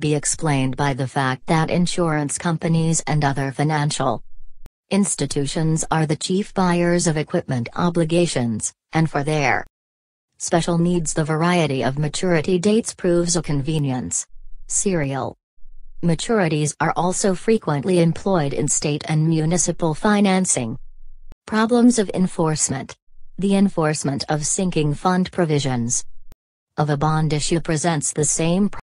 be explained by the fact that insurance companies and other financial institutions are the chief buyers of equipment obligations, and for their special needs the variety of maturity dates proves a convenience. Serial maturities are also frequently employed in state and municipal financing. Problems of enforcement. The enforcement of sinking fund provisions of a bond issue presents the same